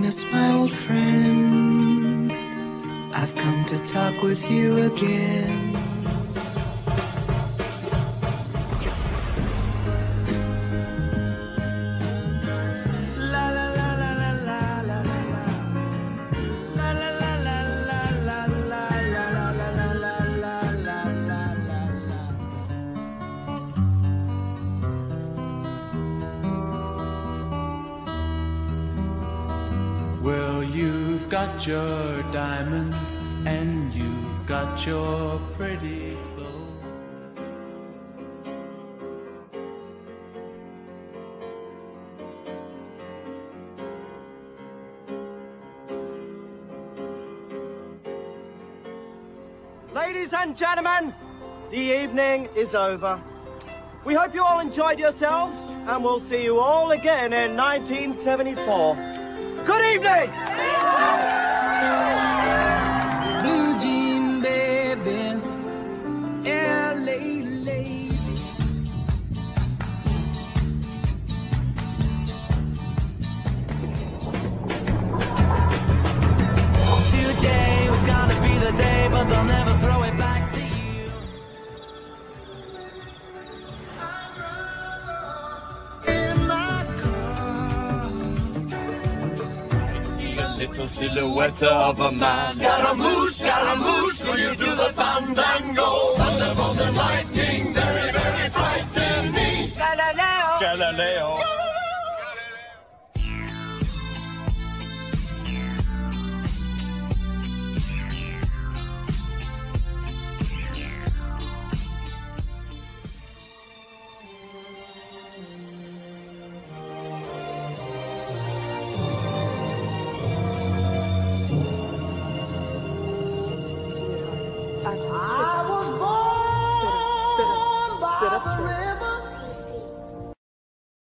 darkness, my old friend, I've come to talk with you again. Well, you've got your diamonds and you've got your pretty clothes. Ladies and gentlemen, the evening is over. We hope you all enjoyed yourselves, and we'll see you all again in 1974. Good evening! Blue jean baby, LA lady. Today was gonna be the day, but they'll never throw it back to you. Little silhouette of a man. Scaramouche, will you do the fandango? Thunderbolt and lightning, very, very frightening. Galileo! Galileo. Ah!